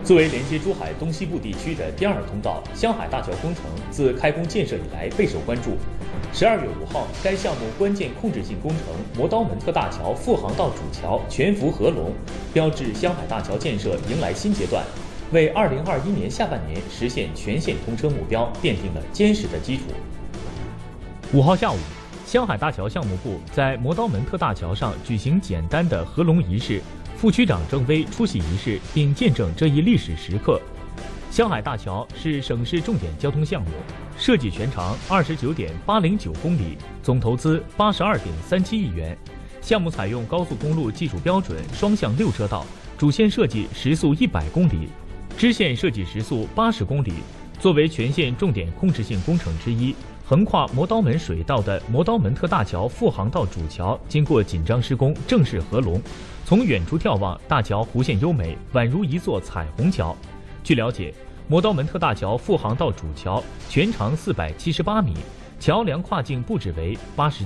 作为连接珠海东西部地区的第二通道，湘海大桥工程自开工建设以来备受关注。12月5号，该项目关键控制性工程磨刀门特大桥副航道主桥全幅合龙，标志湘海大桥建设迎来新阶段，为2021年下半年实现全线通车目标奠定了坚实的基础。5号下午，湘海大桥项目部在磨刀门特大桥上举行简单的合龙仪式。副区长郑威出席仪式，并见证这一历史时刻。湘海大桥是省市重点交通项目，设计全长29.809公里，总投资82.37亿元。项目采用高速公路技术标准双向6车道，主线设计时速100公里，支线设计时速80公里。作为全线重点控制性工程之一，横跨磨刀门水道的磨刀门特大桥副航道主桥经过紧张施工，正式合龙。从远处眺望，大桥弧线优美，宛如一座彩虹桥。据了解，磨刀门特大桥副航道主桥全长478米，桥梁跨径布置为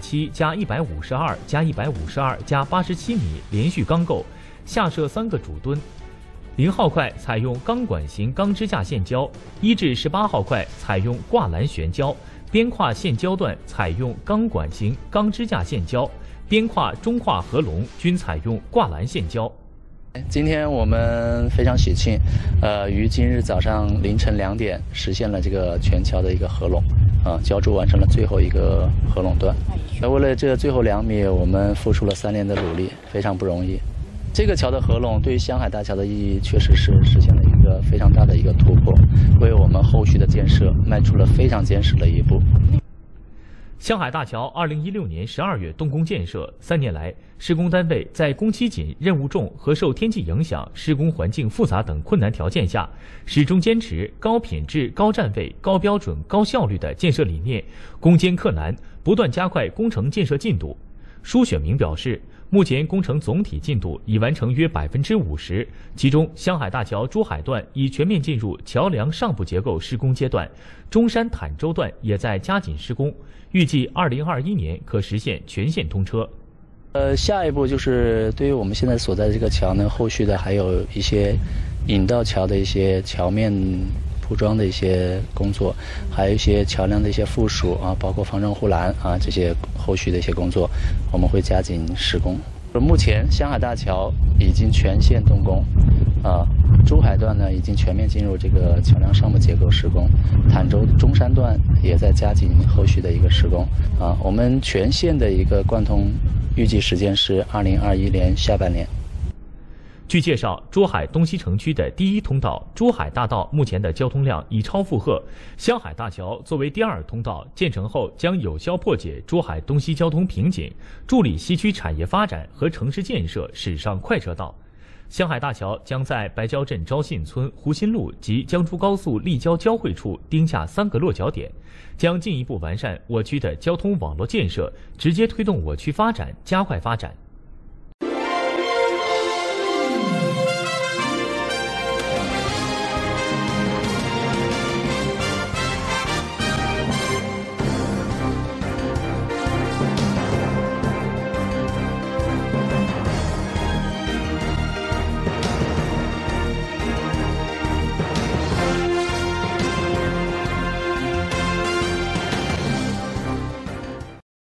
87+152+152+87米连续钢构，下设3个主墩。0号块采用钢管型钢支架线胶，1至18号块采用挂栏悬胶，边跨线胶段采用钢管型钢支架线胶。边跨、中跨合龙均采用挂栏线胶。 今天我们非常喜庆，于今日早上凌晨2点实现了这个全桥的一个合龙，浇筑完成了最后一个合龙段。为了这最后2米，我们付出了3年的努力，非常不容易。这个桥的合龙对于湘海大桥的意义，确实是实现了一个非常大的一个突破，为我们后续的建设迈出了非常坚实的一步。 湘海大桥2016年12月动工建设，3年来，施工单位在工期紧、任务重和受天气影响、施工环境复杂等困难条件下，始终坚持高品质、高站位、高标准、高效率的建设理念，攻坚克难，不断加快工程建设进度。舒雪明表示，目前工程总体进度已完成约50%，其中湘海大桥珠海段已全面进入桥梁上部结构施工阶段，中山坦洲段也在加紧施工，预计2021年可实现全线通车。 下一步就是对于我们现在所在的这个桥呢，后续的还有一些引道桥的一些桥面铺装的一些工作，还有一些桥梁的一些附属包括防震护栏这些后续的一些工作，我们会加紧施工。目前湘海大桥已经全线动工，珠海段呢已经全面进入这个桥梁上部结构施工，坦洲中山段也在加紧后续的一个施工。我们全线的一个贯通预计时间是2021年下半年。 据介绍，珠海东西城区的第1通道珠海大道目前的交通量已超负荷，湘海大桥作为第2通道建成后，将有效破解珠海东西交通瓶颈，助力西区产业发展和城市建设驶上快车道。湘海大桥将在白蕉镇招信村、湖心路及江珠高速立交交汇处钉下3个落脚点，将进一步完善我区的交通网络建设，直接推动我区发展，加快发展。